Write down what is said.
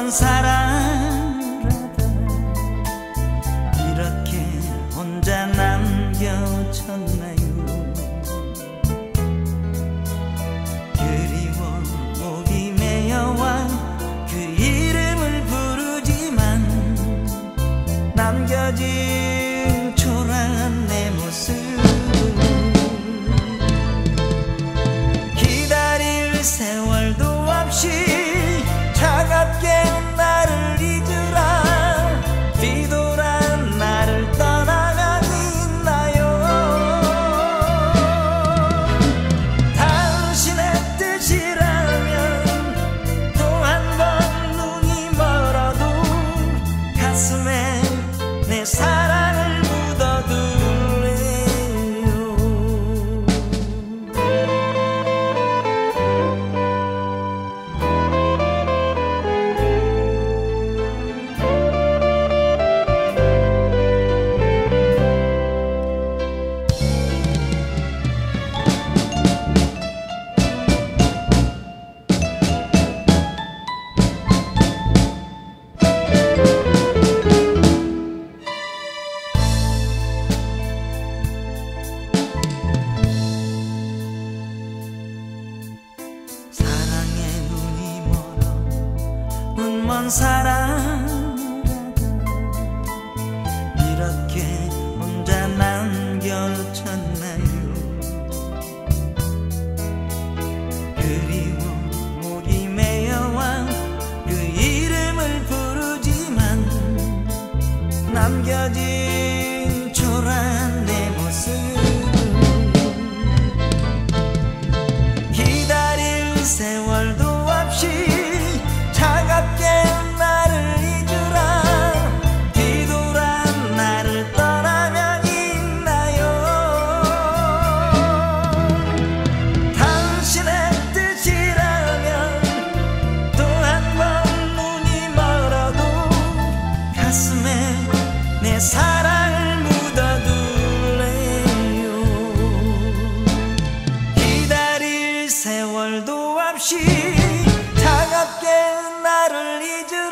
사랑하다 이렇게 혼자 남겨졌나요? 그리워 목이 메어와 그 이름을 부르지만 남겨진 초라한 내 모습을 기다릴 세월도 없이 차갑게 나를 잊으라 뒤돌아 나를 떠나가니 있나요? 당신의 뜻이라면 또 한 번 눈이 멀어도 가슴에 내 사랑을 묻어둘래요. 먼 사랑하다 이렇게 혼자 남겨졌나요? 그리워 목이 메어와 그 이름을 부르지만 남겨진 초라한 내 모습 기다릴 세월도 없이 차갑게 나를 잊으라 뒤돌아 나를 떠나면 있나요? 당신의 뜻이라면 또 한 번 눈이 멀어도 가슴에 내 사랑을 묻어둘래요. 기다릴 세월도 없이 차갑게 나를 잊으